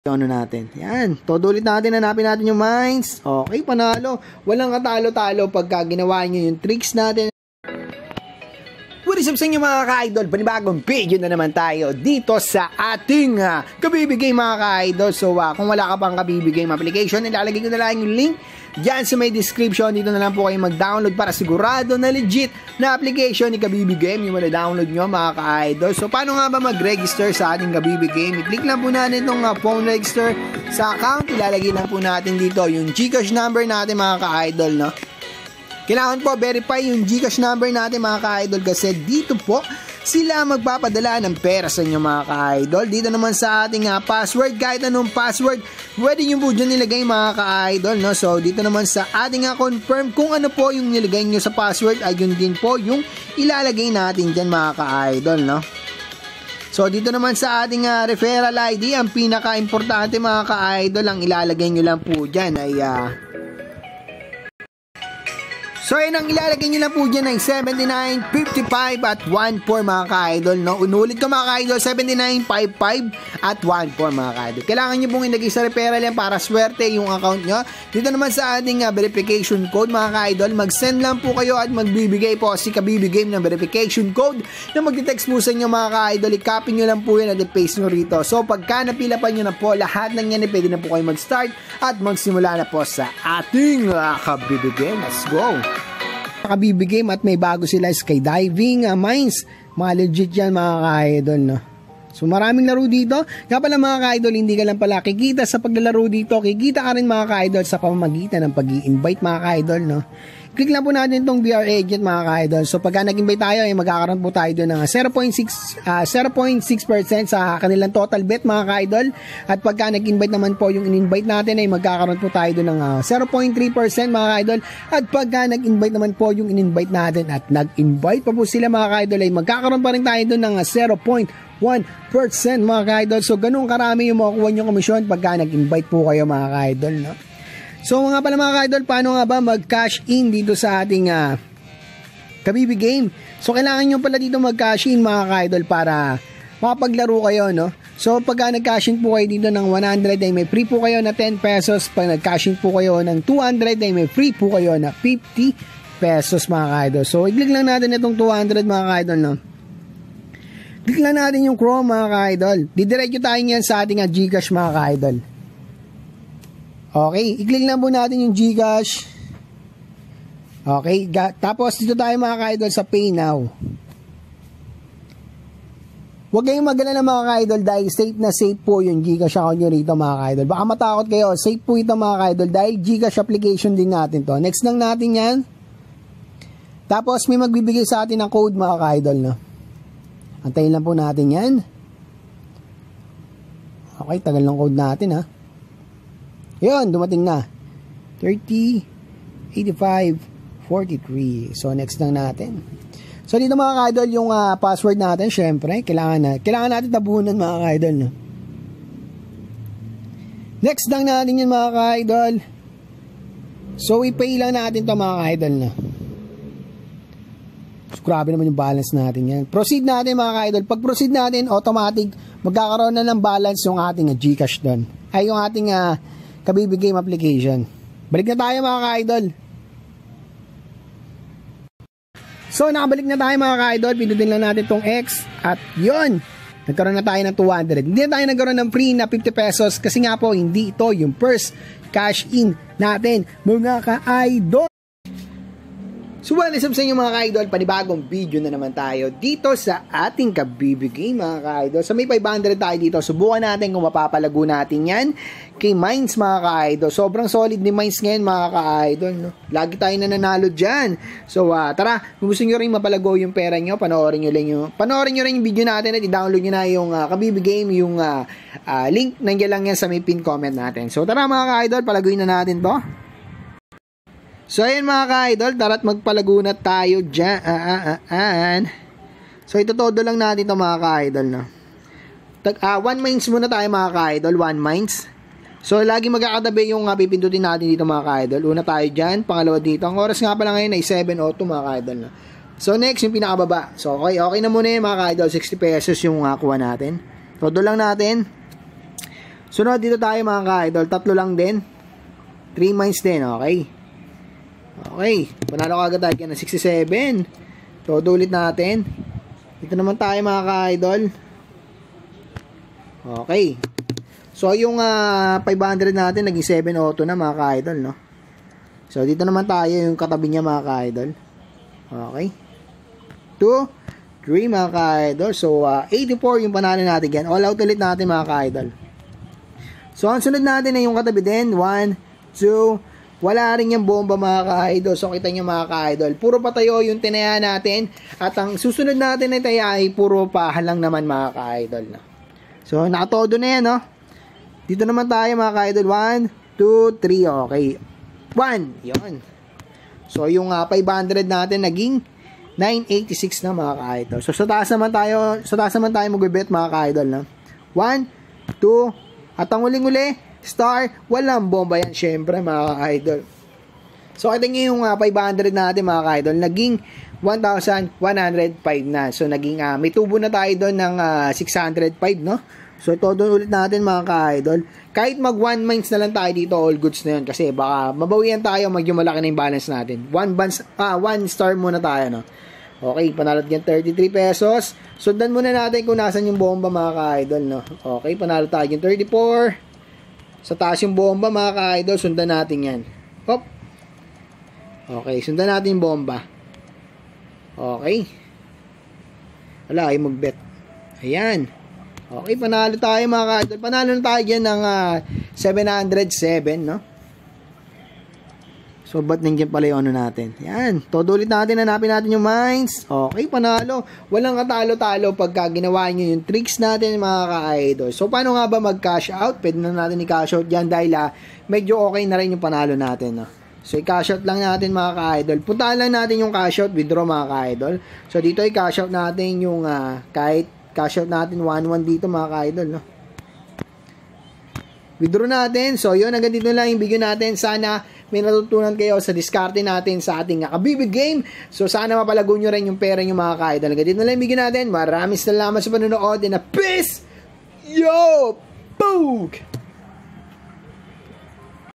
ano natin. Yan. Todo ulit natin. Hanapin natin yung mines. Okay, panalo. Walang katalo-talo pagka ginawa nyo yung tricks natin. What is up sa inyo mga ka-idol? Panibagong video na naman tayo dito sa ating kabibigay mga ka-idol. So kung wala ka pang kabibigay application, ilalagay ko na lang yung link dyan sa may description. Dito na lang po kayo mag-download para sigurado na legit na application ni Kabibi Game yung download nyo mga ka-idol. So paano nga ba mag-register sa ating Kabibi Game? I-click lang po natin itong phone register sa account. Ilalagay lang po natin dito yung GCash number natin mga ka-idol, no? Kailangan po verify yung GCash number natin mga ka-idol kasi dito po sila magpapadala ng pera sa inyo mga ka-idol. Dito naman sa ating password, kahit anong password, pwede nyo po dyan nilagay mga ka-idol, no? So dito naman sa ating confirm kung ano po yung nilagay nyo sa password ay yun din po yung ilalagay natin dyan mga ka-idol, no? So dito naman sa ating referral ID, ang pinaka-importante mga ka-idol, ang ilalagay nyo lang po dyan ay so yun ang ilalagay nyo lang po dyan ay 79.55 at 1.4 mga ka-idol, no? Unulit ko mga ka-idol, 79.55 at 1.4 mga ka-idol. Kailangan nyo pong ilagay sa referral yan para swerte yung account nyo. Dito naman sa ating verification code mga ka-idol, mag-send lang po kayo at magbibigay po si Kabibi Game ng verification code na magte-text po sa inyo mga ka-idol. I-copy nyo lang po yun at i-paste nyo rito. So pagka napilapan nyo na po lahat ng yan, pwede na po kayo mag-start at magsimula na po sa ating Kabibi Game. Let's go! Kabibi Game at may bago sila skydiving mines, mga legit yan mga ka-idol, no? So maraming laro dito. Nga pala mga ka-idol, hindi ka lang pala kikita sa paglalaro dito, kikita ka rin mga ka-idol sa pamamagitan ng pag-i-invite mga ka-idol, no? Click lang po natin itong VR agent mga ka-idol. So pagka nag-invite tayo, ay magkakaroon po tayo doon ng 0.6% sa kanilang total bet mga ka-idol. At pagka nag-invite naman po yung in-invite natin, ay magkakaroon po tayo doon ng 0.3% mga ka-idol. At pagka nag-invite naman po yung in-invite natin at nag-invite pa po sila mga ka-idol, ay magkakaroon pa rin tayo doon ng 0.1% mga ka-idol. So ganun karami yung makukuha nyo komisyon pagka nag-invite po kayo mga ka-idol, no? So mga pala mga ka-idol, paano nga ba mag-cash in dito sa ating Kabibi Game? So kailangan nyo pala dito mag-cash in mga ka-idol para makapaglaro kayo, no? So pagka nag-cash in po kayo dito ng 100 ay may free po kayo na 10 pesos. Pag nag-cash in po kayo ng 200 ay may free po kayo na 50 pesos mga ka-idol. So i-click lang natin itong 200 mga ka-idol, no? Click lang natin yung Chrome mga ka-idol. Didiretso tayo niyan sa ating GCash mga ka-idol. Okay, i-click lang po natin yung GCash. Okay, tapos dito tayo mga ka-idol sa Pay Now. Huwag kayong magalala mga ka-idol dahil safe na safe po yung GCash account nyo rito mga ka-idol. Baka matakot kayo, safe po ito mga ka-idol dahil GCash application din natin to. Next lang natin yan. Tapos may magbibigay sa atin ng code mga ka-idol, no? Antayin lang po natin yan. Okay, tagal ng code natin ha. Yun, dumating na. 30, 85, 43. So, next lang natin. So, dito mga ka-idol, yung password natin, syempre, kailangan natin tabunan mga ka-idol, no? Next lang natin yun mga ka-idol. So, i-pay lang natin to mga ka-idol, no? So, grabe naman yung balance natin yan. Proceed natin mga ka-idol. Pag proceed natin, automatic, magkakaroon na ng balance yung ating GCash doon. Ay, yung ating Kabibi Game application. Balik na tayo mga ka-idol. So nakabalik na tayo mga ka-idol. Pindutin lang natin tong X. At yun, nagkaroon na tayo ng 200. Hindi na tayo nagkaroon ng free na 50 pesos. Kasi nga po, hindi ito yung first cash in natin mga ka-idol. So well, isang sa inyo mga ka-idol, panibagong video na naman tayo dito sa ating Kabibi Game mga ka-idol. So may 500 tayo dito. Subukan natin kung mapapalago natin yan kay Mines mga ka-idol. Sobrang solid ni Mines ngayon mga ka-idol, no? Lagi tayo nananalo dyan. So tara, kung gusto nyo rin mapalago yung pera nyo, panoorin nyo rin yung video natin at i-download nyo na yung Kabibi Game, yung link nandiyan lang yan sa may pin comment natin. So tara mga ka-idol, palaguin na natin to. So ayun mga ka-idol, tara't magpalago na tayo dyan. So ito todo lang natin ito mga ka-idol, no? 1 mines muna tayo mga ka-idol, 1 mines. So lagi magkakatabi yung pipindutin natin dito mga ka-idol. Una tayo dyan, pangalawa dito. Ang oras nga pala ngayon ay 7:02 mga ka-idol, no? So next yung pinakababa. So okay na muna yun mga ka-idol, 60 pesos yung kuha natin. Todo lang natin. Sunod dito tayo mga ka-idol. Tatlo lang din. 3 mines din. Okay. Okay. Panalo ka agad tayo ng 67. Todo ulit natin. Dito naman tayo mga ka-idol. Okay. So, yung 500 natin, naging 7 auto na mga ka-idol, no? So, dito naman tayo yung katabi niya mga ka-idol. Okay. 2, 3 mga ka-idol. So, 84 yung panalo natin yan. All out ulit natin mga ka-idol. So, ang sunod natin ay yung katabi din. 1, 2, wala rin yung bomba mga ka-idol. So, kita nyo mga ka-idol. Puro patayo yung tinaya natin. At ang susunod natin na taya ay puro pahalang naman mga ka-idol. So, nakatodo na yan, no? Dito naman tayo mga ka-idol. 1, 2, 3. Okay. 1. Yun. So, yung 500 natin naging 986 na mga ka-idol. So, sa taas naman tayo mag-bet mga ka-idol, no? 1, 2, at ang uling-uli, star, walang bomba yan, syempre, mga ka-idol. So, kita nyo yung 500 natin, mga ka-idol, naging 1,105 na. So, naging, may tubo na tayo doon ng 605, no? So, todo ulit natin, mga ka-idol. Kahit mag 1 mines na lang tayo dito, all goods na yun. Kasi, baka mabawian tayo, medyo malaki na yung balance natin. 1 star muna tayo, no? Okay, panalo yan 33 pesos. Sundan muna natin kung nasan yung bomba mga ka-idol, no? Okay, panalo tayo yung 34. Sa taas yung bomba mga ka-idol, sundan natin yan. Hop. Okay, sundan natin yung bomba. Okay. Wala, ay mag-bet. Ayan. Okay, panalo tayo mga ka-idol. Panalo na tayo dyan ng 707, no? So, ba't nandiyan pala yung ano natin? Yan. Todo ulit natin. Hanapin natin yung mines. Okay, panalo. Walang katalo-talo pagka ginawa nyo yung tricks natin mga ka-idol. So, paano nga ba mag-cash out? Pwede na natin i-cash out dyan dahil medyo okay na rin yung panalo natin. No? So, i-cash out lang natin mga ka-idol. Puntahan lang natin yung cash out, withdraw mga ka-idol. So, dito i-cash out natin yung kahit cash out natin 1-1 dito mga ka-idol. No? Withdraw natin. So, yun. Hanggang dito lang yung video natin. Sana may natutunan kayo sa diskarte natin sa ating kabibig game. So, sana mapalago nyo rin yung pera nyo mga ka-idol. Hanggang dito na lang yung video natin. Maraming salamat sa panonood and a peace! Yo! Boog!